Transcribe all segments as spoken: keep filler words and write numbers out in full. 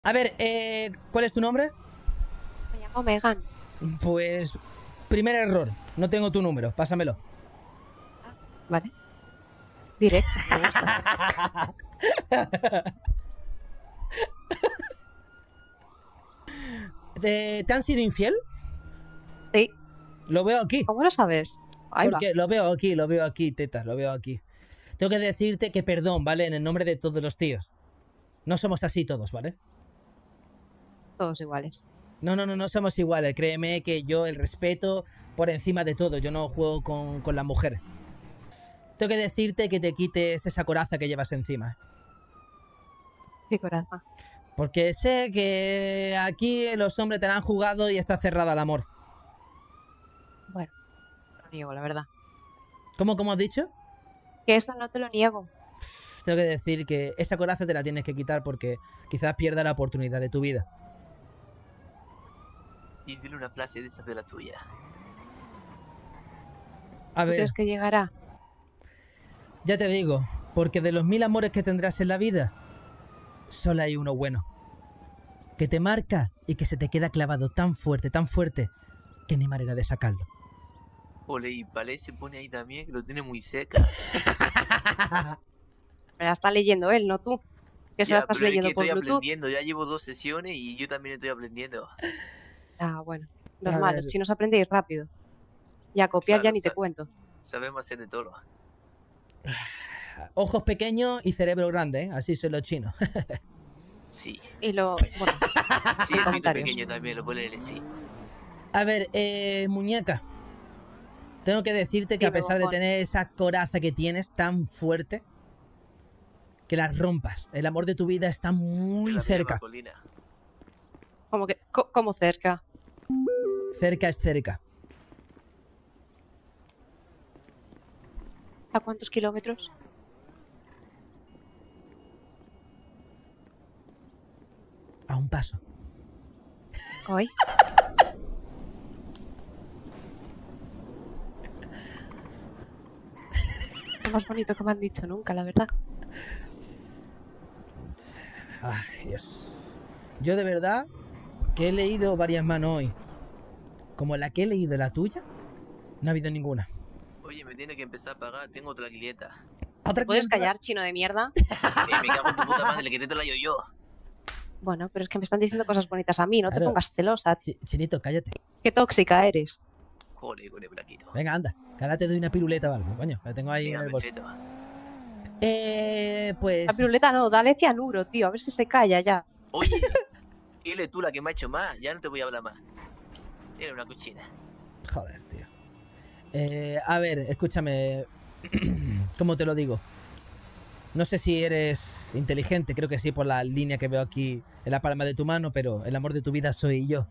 A ver, eh, ¿cuál es tu nombre? Me llamo Megan. Pues, primer error. No tengo tu número. Pásamelo. Ah, vale. Directo, me gusta. ¿Te, ¿Te han sido infiel? Sí. Lo veo aquí. ¿Cómo lo sabes? Ahí Porque va. lo veo aquí, lo veo aquí, teta, lo veo aquí. Tengo que decirte que perdón, ¿vale? En el nombre de todos los tíos. No somos así todos, ¿vale? Todos iguales. No, no, no, no somos iguales. Créeme que yo el respeto por encima de todo. Yo no juego con, con las mujeres. Tengo que decirte que te quites esa coraza que llevas encima. Qué coraza. Porque sé que aquí los hombres te la han jugado y está cerrado al amor. Bueno, lo niego, la verdad. ¿Cómo, cómo has dicho? Que eso no te lo niego. Tengo que decir que esa coraza te la tienes que quitar porque quizás pierda la oportunidad de tu vida. Y dile una frase de esa de la tuya. A ¿Tú ver, crees que llegará? ya te digo, porque de los mil amores que tendrás en la vida, solo hay uno bueno. Que te marca y que se te queda clavado tan fuerte, tan fuerte, que ni manera de sacarlo. Ole, y Palé se pone ahí también, que lo tiene muy seca. Me la está leyendo él, no tú. Que se Ya, la estás pero es leyendo que por estoy Bluetooth. aprendiendo, ya llevo dos sesiones y yo también estoy aprendiendo. Ah, bueno. A Normal, ver. los chinos aprendéis rápido. Y a copiar Claro, ya ni te sa- cuento. Sabemos hacer de todo. Ojos pequeños y cerebro grande, ¿eh? Así son los chinos. Sí. Y lo... Bueno, Sí, es comentarios. pequeño también, lo puede leer, sí. A ver, eh, muñeca. Tengo que decirte que a Dime, pesar de bombón. tener esa coraza que tienes tan fuerte, que la rompas. El amor de tu vida está muy De la cerca. misma colina. Como que... co- como cerca. Cerca es cerca. ¿A cuántos kilómetros? A un paso. Hoy. Lo más bonito que me han dicho nunca, la verdad. Ay, Dios. Yo de verdad que he leído varias manos hoy. Como la que he leído la tuya, no ha habido ninguna. Oye, me tiene que empezar a pagar, tengo otra clienta. ¿Otra ¿Te puedes clienta? callar, chino de mierda? Eh, me cago en tu puta madre, le quité la yo yo. Bueno, pero es que me están diciendo cosas bonitas a mí, no te Claro. pongas celosa. Ch- Chinito, cállate. Qué tóxica eres. Joder, con el braquito. Venga, anda. Que ahora te doy una piruleta o algo, coño. La tengo ahí Venga, en el bolso. perfecto. Eh, pues... La piruleta no, dale cianuro, tío, a ver si se calla ya. Oye, dile tú la que me ha hecho más, ya no te voy a hablar más. Eres una cochina. Joder, tío. Eh, a ver, escúchame. ¿Cómo te lo digo? No sé si eres inteligente, creo que sí por la línea que veo aquí en la palma de tu mano, pero el amor de tu vida soy yo.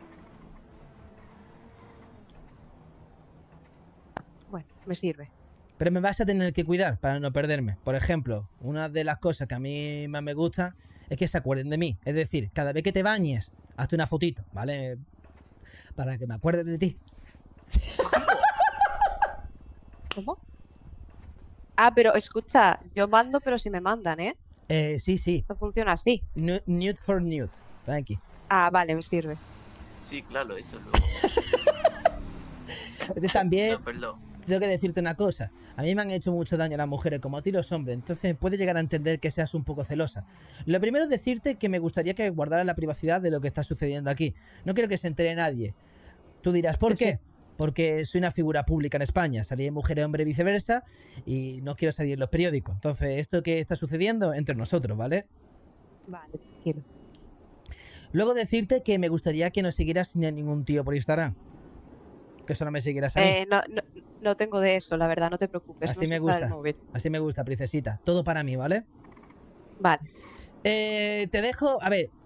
Bueno, me sirve. Pero me vas a tener que cuidar para no perderme. Por ejemplo, una de las cosas que a mí más me gusta es que se acuerden de mí. Es decir, cada vez que te bañes, hazte una fotito, ¿vale? Para que me acuerdes de ti. ¿Cómo? Ah, pero escucha, yo mando, pero si me mandan, ¿eh? Eh, sí, sí. No funciona así. Nu- Nude for nude. Tranqui. Ah, vale, me sirve. Sí, claro, eso luego. Este también... No, perdón. Tengo que decirte una cosa. A mí me han hecho mucho daño las mujeres, como a ti los hombres. Entonces puede llegar a entender que seas un poco celosa. Lo primero es decirte que me gustaría que guardaras la privacidad de lo que está sucediendo aquí. No quiero que se entere nadie. Tú dirás, ¿por Sí, qué? sí. Porque soy una figura pública en España. Salí en Mujer, Hombre, viceversa. Y no quiero salir en los periódicos. Entonces, esto que está sucediendo entre nosotros, ¿vale? Vale, tranquilo. Luego decirte que me gustaría que no siguieras ni a ningún tío por Instagram. Que solo me siguieras a mí. Eh, no, no, no tengo de eso, la verdad, no te preocupes. Así no me es para el gusta. móvil. Así me gusta, princesita. Todo para mí, ¿vale? Vale. Eh, te dejo... A ver,